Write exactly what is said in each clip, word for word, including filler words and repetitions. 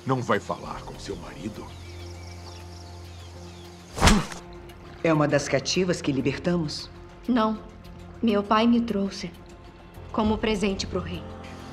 Não vai falar com seu marido? É uma das cativas que libertamos? Não. Meu pai me trouxe como presente pro rei.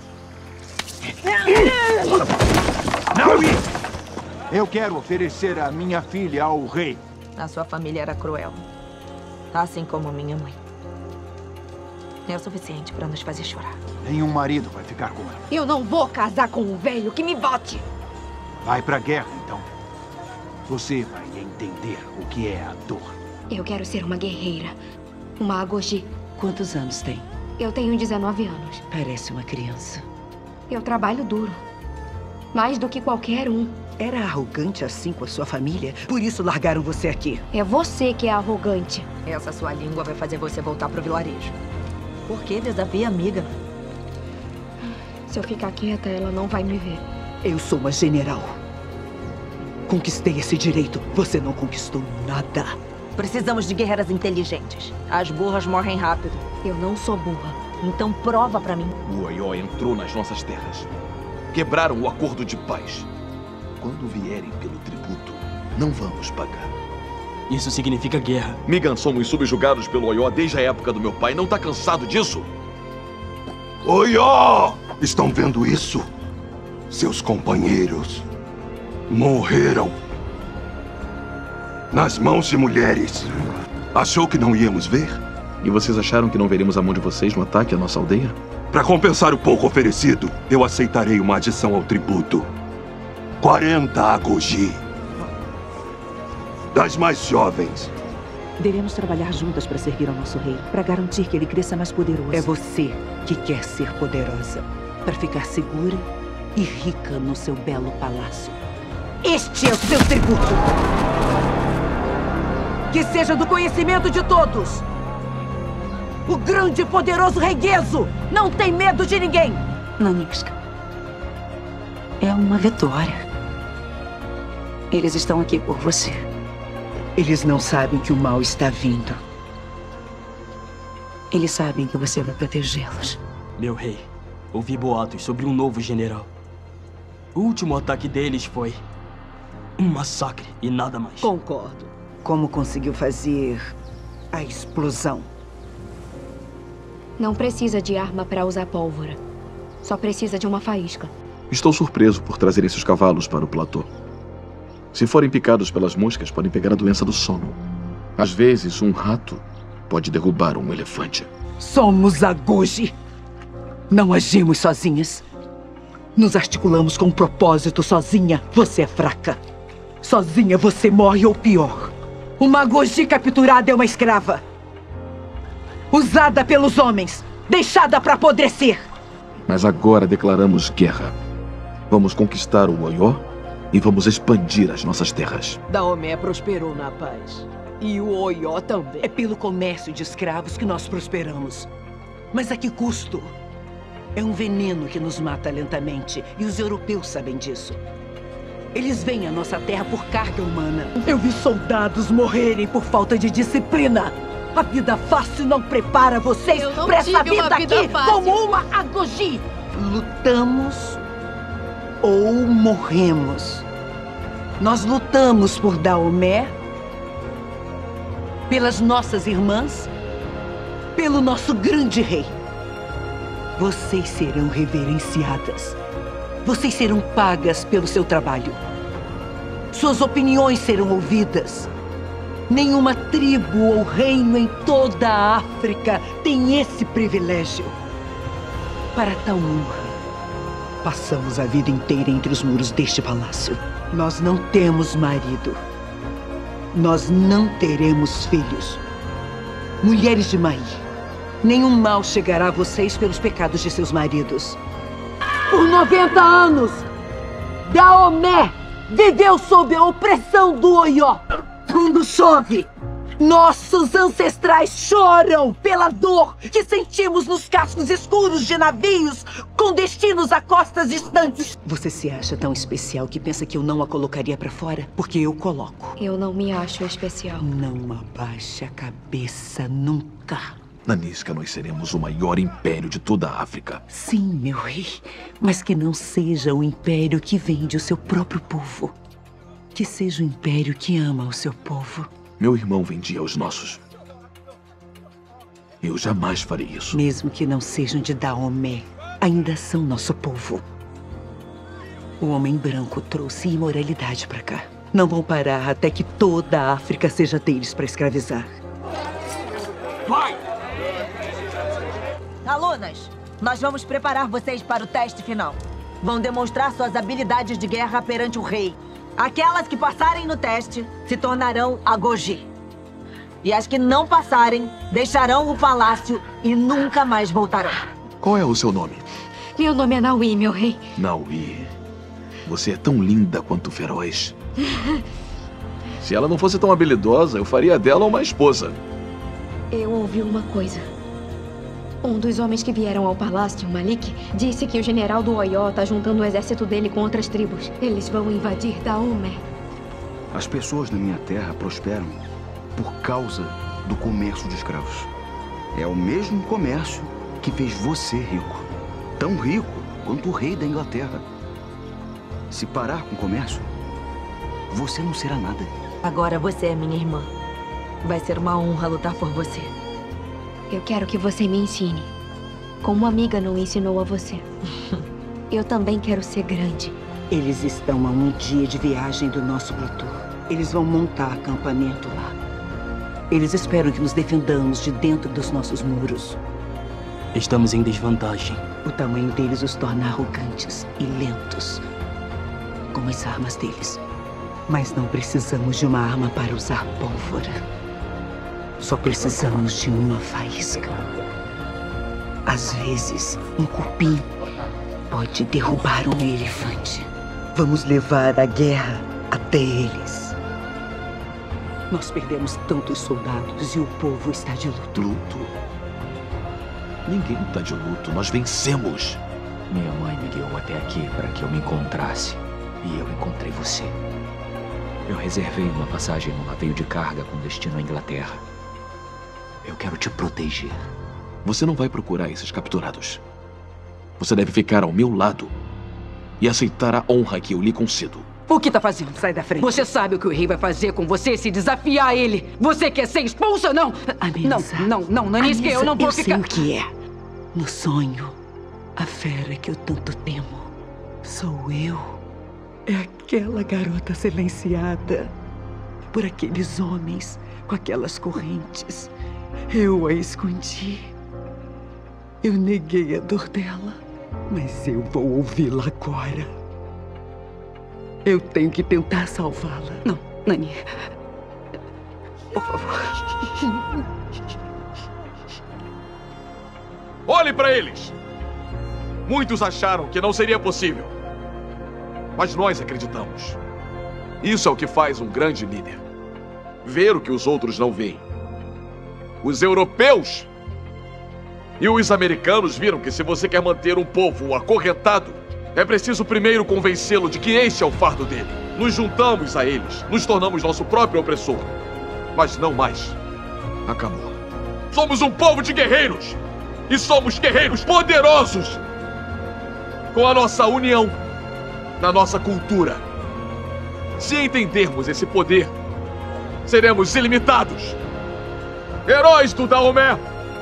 Naomi! Eu quero oferecer a minha filha ao rei. A sua família era cruel. Assim como minha mãe. É o suficiente para nos fazer chorar. Nenhum marido vai ficar com ela. Eu não vou casar com um velho que me bote. Vai pra guerra, então. Você vai entender o que é a dor. Eu quero ser uma guerreira. Uma Agoji. Quantos anos tem? Eu tenho dezenove anos. Parece uma criança. Eu trabalho duro. Mais do que qualquer um. Era arrogante assim com a sua família? Por isso largaram você aqui. É você que é arrogante. Essa sua língua vai fazer você voltar pro vilarejo. Por que desafia a amiga? Se eu ficar quieta, ela não vai me ver. Eu sou uma general. Conquistei esse direito. Você não conquistou nada. Precisamos de guerreiras inteligentes. As burras morrem rápido. Eu não sou burra. Então prova pra mim. O Oió entrou nas nossas terras. Quebraram o acordo de paz. Quando vierem pelo tributo, não vamos pagar. Isso significa guerra. Migan, somos subjugados pelo Oió desde a época do meu pai. Não tá cansado disso? Oió! Estão vendo isso? Seus companheiros morreram nas mãos de mulheres. Achou que não íamos ver? E vocês acharam que não veremos a mão de vocês no ataque à nossa aldeia? Para compensar o pouco oferecido, eu aceitarei uma adição ao tributo. quarenta Agoji. Das mais jovens. Devemos trabalhar juntas para servir ao nosso rei, para garantir que ele cresça mais poderoso. É você que quer ser poderosa, para ficar segura e rica no seu belo palácio. Este é o seu tributo. Que seja do conhecimento de todos. O grande e poderoso rei Gezo não tem medo de ninguém. Nanixka, é uma vitória. Eles estão aqui por você. Eles não sabem que o mal está vindo. Eles sabem que você vai protegê-los. Meu rei, ouvi boatos sobre um novo general. O último ataque deles foi um massacre e nada mais. Concordo. Como conseguiu fazer a explosão? Não precisa de arma para usar pólvora. Só precisa de uma faísca. Estou surpreso por trazerem seus cavalos para o platô. Se forem picados pelas moscas, podem pegar a doença do sono. Às vezes, um rato pode derrubar um elefante. Somos Agoji. Não agimos sozinhas. Nos articulamos com um propósito sozinha. Você é fraca. Sozinha você morre ou pior. Uma Agoji capturada é uma escrava. Usada pelos homens. Deixada para apodrecer. Mas agora declaramos guerra. Vamos conquistar o Oió e vamos expandir as nossas terras. Daomé prosperou na paz. E o Oió também. É pelo comércio de escravos que nós prosperamos. Mas a que custo? É um veneno que nos mata lentamente. E os europeus sabem disso. Eles vêm à nossa terra por carga humana. Eu vi soldados morrerem por falta de disciplina. A vida fácil não prepara vocês para essa vida, vida aqui fácil. Como uma Agoji. Lutamos ou morremos. Nós lutamos por Daomé, pelas nossas irmãs, pelo nosso grande rei. Vocês serão reverenciadas. Vocês serão pagas pelo seu trabalho. Suas opiniões serão ouvidas. Nenhuma tribo ou reino em toda a África tem esse privilégio. Para tal honra, passamos a vida inteira entre os muros deste palácio. Nós não temos marido. Nós não teremos filhos. Mulheres de Mai, nenhum mal chegará a vocês pelos pecados de seus maridos. Por noventa anos, Daomé viveu sob a opressão do Oió. Quando chove, nossos ancestrais choram pela dor que sentimos nos cascos escuros de navios com destinos a costas distantes. Você se acha tão especial que pensa que eu não a colocaria pra fora? Porque eu coloco. Eu não me acho especial. Não abaixe a cabeça nunca. Na Niska, nós seremos o maior império de toda a África. Sim, meu rei. Mas que não seja o império que vende o seu próprio povo. Que seja o império que ama o seu povo. Meu irmão vendia os nossos. Eu jamais farei isso. Mesmo que não sejam de Daomé, ainda são nosso povo. O homem branco trouxe imoralidade pra cá. Não vão parar até que toda a África seja deles pra escravizar. Vai! Alunas, nós vamos preparar vocês para o teste final. Vão demonstrar suas habilidades de guerra perante o rei. Aquelas que passarem no teste se tornarão Agoji. E as que não passarem, deixarão o palácio e nunca mais voltarão. Qual é o seu nome? Meu nome é Naui, meu rei. Naui. Você é tão linda quanto feroz. Se ela não fosse tão habilidosa, eu faria dela uma esposa. Eu ouvi uma coisa. Um dos homens que vieram ao palácio, Malik, disse que o general do Oió está juntando o exército dele com outras tribos. Eles vão invadir Daomé. As pessoas na minha terra prosperam por causa do comércio de escravos. É o mesmo comércio que fez você rico. Tão rico quanto o rei da Inglaterra. Se parar com o comércio, você não será nada. Agora você é minha irmã. Vai ser uma honra lutar por você. Eu quero que você me ensine, como a amiga não ensinou a você. Eu também quero ser grande. Eles estão a um dia de viagem do nosso platô. Eles vão montar acampamento lá. Eles esperam que nos defendamos de dentro dos nossos muros. Estamos em desvantagem. O tamanho deles os torna arrogantes e lentos, como as armas deles. Mas não precisamos de uma arma para usar pólvora. Só precisamos de uma faísca. Às vezes, um cupim pode derrubar um elefante. Vamos levar a guerra até eles. Nós perdemos tantos soldados e o povo está de luto. Luto? Ninguém está de luto. Nós vencemos. Minha mãe me guiou até aqui para que eu me encontrasse. E eu encontrei você. Eu reservei uma passagem no navio de carga com destino à Inglaterra. Eu quero te proteger. Você não vai procurar esses capturados. Você deve ficar ao meu lado e aceitar a honra que eu lhe concedo. O que tá fazendo? Sai da frente. Você sabe o que o rei vai fazer com você se desafiar ele. Você quer ser expulsa, não? Amensa. Não, não, não, Nanisca, eu não vou eu ficar... sei o que é. No sonho, a fera que eu tanto temo sou eu. É aquela garota silenciada por aqueles homens com aquelas correntes. Eu a escondi. Eu neguei a dor dela, mas eu vou ouvi-la agora. Eu tenho que tentar salvá-la. Não, Nani. Por favor. Olhe para eles! Muitos acharam que não seria possível. Mas nós acreditamos. Isso é o que faz um grande líder. Ver o que os outros não veem. Os europeus e os americanos viram que se você quer manter um povo acorrentado, é preciso primeiro convencê-lo de que este é o fardo dele. Nos juntamos a eles, nos tornamos nosso próprio opressor. Mas não mais. Acabou. Somos um povo de guerreiros. E somos guerreiros poderosos. Com a nossa união, na nossa cultura. Se entendermos esse poder, seremos ilimitados. Heróis do Daomé,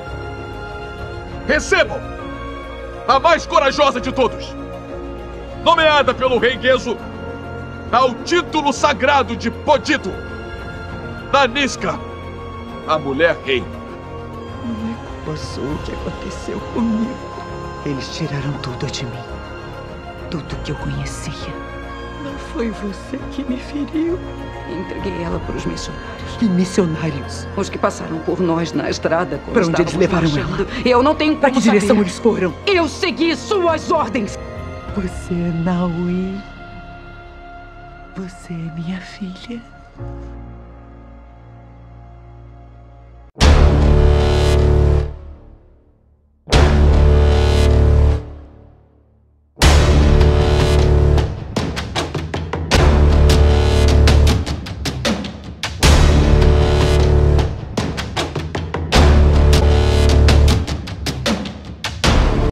recebam a mais corajosa de todos, nomeada pelo rei Guezo ao título sagrado de Podido, Nanisca, a mulher rei. Não é culpa sua o que aconteceu comigo. Eles tiraram tudo de mim, tudo que eu conhecia. Não foi você que me feriu. Entreguei ela para os missionários. Que missionários? Os que passaram por nós na estrada. Para onde eles levaram marchando. ela? Eu não tenho como Para que direção saber. eles foram? Eu segui suas ordens. Você é Naui. Você é minha filha.